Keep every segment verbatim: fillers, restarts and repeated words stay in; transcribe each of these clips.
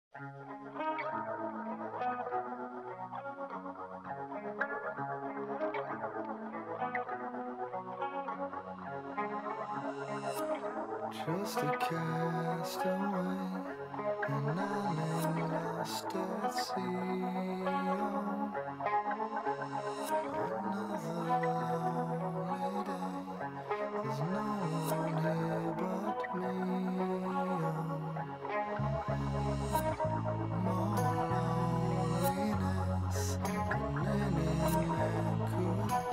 Just a castaway, and I lay lost at sea on another lonely day. There's no one here but me. More loneliness than any man could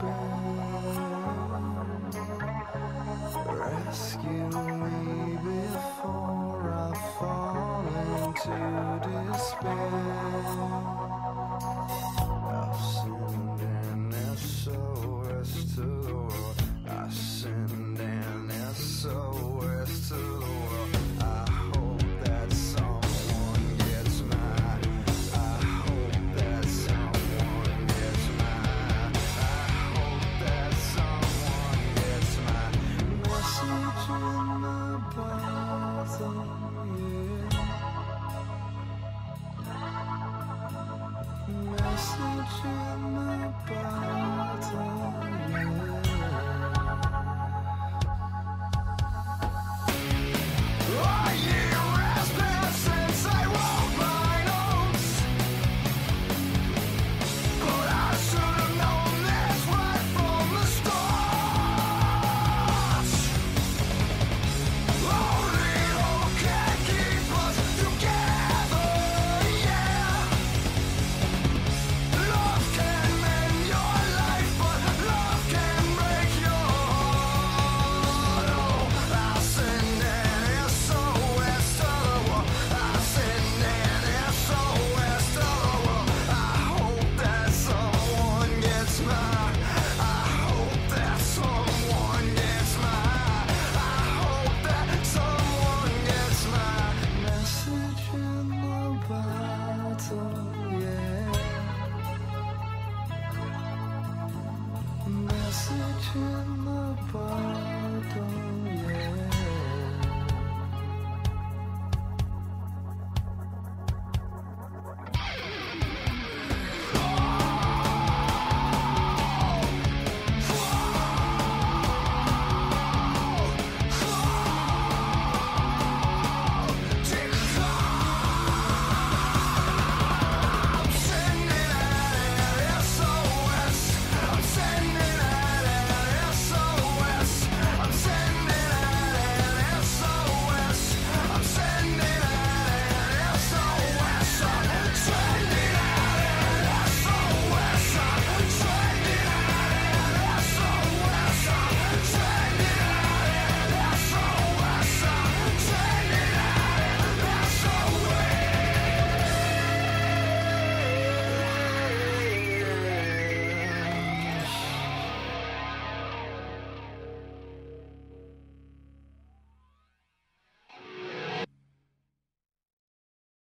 bear. Rescue me before I fall into despair. I've sinned and it's so rest to the world. I sinned and it's so rest to the world. I hope that someone gets mine. I hope that someone gets mine. I hope that someone gets mine. Message in my bottle, yeah. Message in